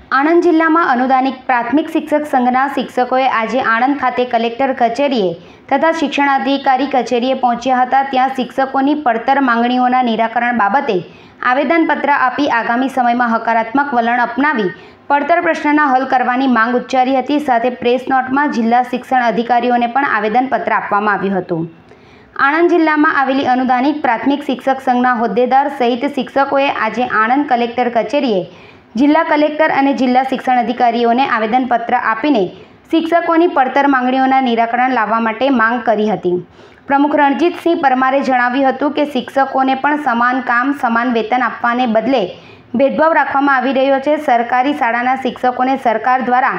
આણંદ જિલ્લામાં અનુદાનિત પ્રાથમિક શિક્ષક સંઘના શિક્ષકોએ આજે આણંદ ખાતે કલેક્ટર કચેરીએ તથા શિક્ષણાધિકારી કચેરીએ પહોંચ્યા હતા। ત્યાં શિક્ષકોની પડતર માંગણીઓના નિરાકરણ બાબતે આવેદનપત્ર આપી આગામી સમયમાં હકારાત્મક વલણ અપનાવી પડતર પ્રશ્નના હલ કરવાની માંગ ઉચ્ચારી હતી। સાથે પ્રેસ નોટમાં જિલ્લા શિક્ષણ અધિકારીઓને પણ આવેદનપત્ર આપવામાં આવ્યું હતું। આણંદ જિલ્લામાં આવેલી અનુદાનિત પ્રાથમિક શિક્ષક સંઘના હોદ્દેદાર સહિત શિક્ષકોએ આજે આણંદ કલેક્ટર કચેરીએ જિલ્લા કલેક્ટર અને જિલ્લા શિક્ષણ અધિકારીઓને આવેદનપત્ર આપીને શિક્ષકોની પડતર માંગણીઓના નિરાકરણ લાવવા માટે માંગ કરી હતી। પ્રમુખ રણજીતસિંહ પરમારે જણાવ્યું હતું કે શિક્ષકોને પણ સમાન કામ સમાન વેતન આપવાને બદલે ભેદભાવ રાખવામાં આવી રહ્યો છે। સરકારી શાળાના શિક્ષકોને સરકાર દ્વારા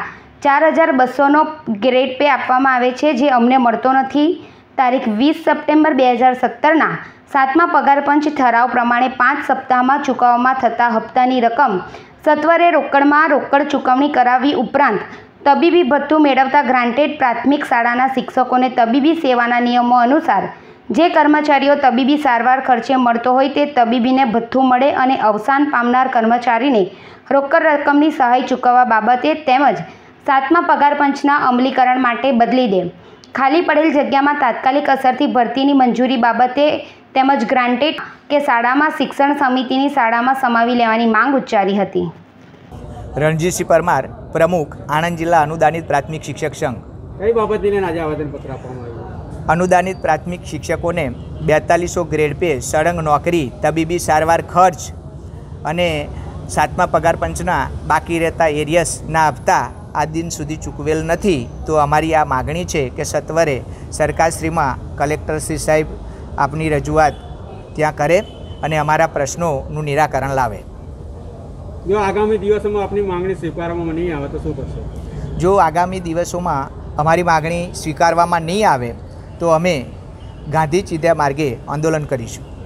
4200નો ગ્રેડ પે આપવામાં આવે છે, જે અમને મળતો નથી। તારીખ 20 સપ્ટેમ્બર 2017ના 7મા પગાર પંચ ઠરાવ પ્રમાણે 5 સપ્તાહમાં ચૂકવવામાં થતા હપ્તાની રકમ સત્વરે રોકડમાં રોકડ ચૂકવણી કરાવી ઉપરાંત તબીબી ભથ્થું મેળવતા ગ્રાન્ટેડ પ્રાથમિક શાળાના શિક્ષકોને તબીબી સેવાના નિયમો અનુસાર જે કર્મચારીઓ તબીબી સારવાર ખર્ચે મળતો હોય તે તબીબીને ભથ્થું મળે અને અવસાન પામનાર કર્મચારીને રોકડ રકમની સહાય ચૂકવવા બાબતે તેમજ 7મા પગાર પંચના અમલીકરણ માટે બદલી દે। ખાલી પડેલ જગ્યામાં તાત્કાલિક અસરથી ભરતીની મંજૂરી બાબતે તેમજ ગ્રાન્ટેડ કે શાળામાં શિક્ષણ સમિતિની શાળામાં સમાવી લેવાની માંગ ઉચ્ચારી હતી। રણજીતસિંહ પરમાર, પ્રમુખ, આણંદ જિલ્લા અનુદાનિત પ્રાથમિક શિક્ષક સંઘ। કઈ બાબતને આજે આવેદનપત્ર આપવામાં આવ્યું? અનુદાનિત પ્રાથમિક શિક્ષકોને 4200 ગ્રેડ પે, સળંગ નોકરી, તબીબી સારવાર ખર્ચ અને 7મા પગાર પંચના બાકી રહેતા એરિયસના હપ્તા આ દિન સુધી ચૂકવેલ નથી। તો અમારી આ માગણી છે કે સત્વરે સરકારશ્રીમાં કલેક્ટરશ્રી સાહેબ આપની રજૂઆત ત્યાં કરે અને અમારા પ્રશ્નોનું નિરાકરણ લાવે। જો આગામી દિવસોમાં આપની માંગણી સ્વીકારવામાં નહીં આવે તો શું કરશો? જો આગામી દિવસોમાં અમારી માગણી સ્વીકારવામાં નહીં આવે તો અમે ગાંધી ચિંધ્યા માર્ગે આંદોલન કરીશું।